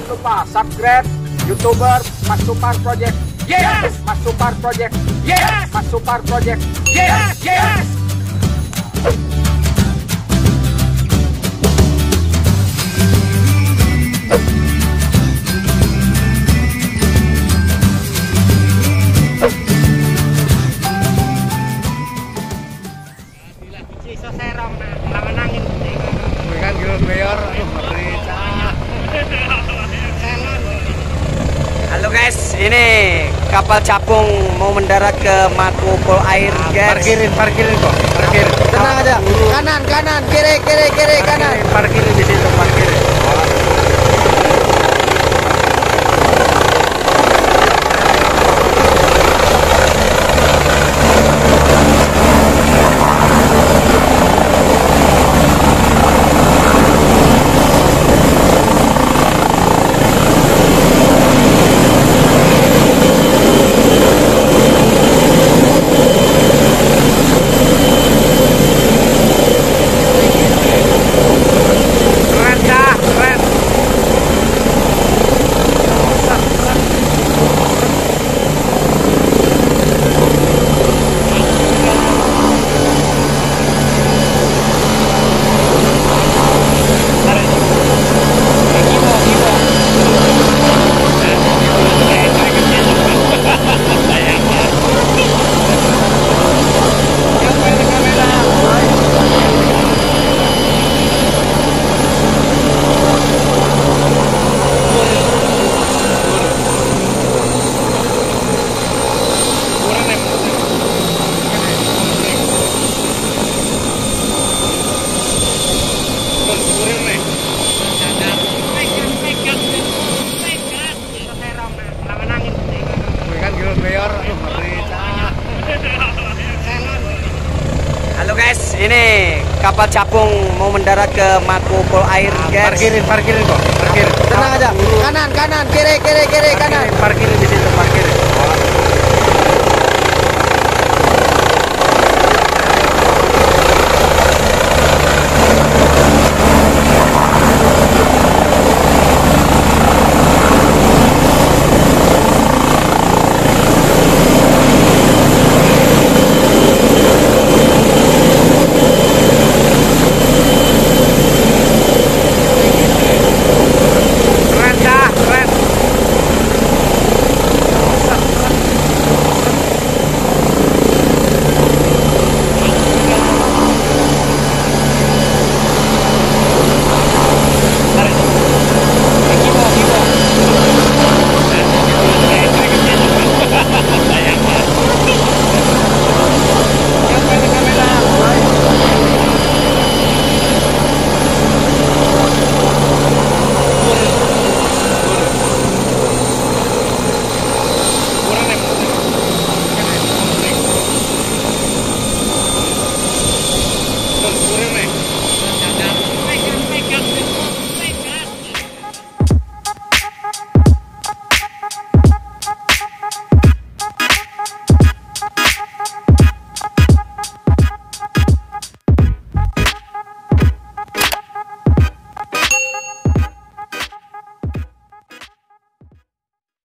Jangan lupa subscribe YouTuber Mas Supar Project. Yes, Mas Supar Project. Yes, Mas Supar Project. Yes, yes. Halo guys, ini kapal capung mau mendarat ke Mako Pol Air guys. Parkirin kok, parkir. Tenang aja. Kanan, kiri, kanan. Parkirin di situ, parkirin. Halo guys, ini kapal capung mau mendarat ke Mako Pol Air guys. Parkirin kok, parkir. Tenang aja. Kanan, kiri, kanan. Parkirin di situ, parkir.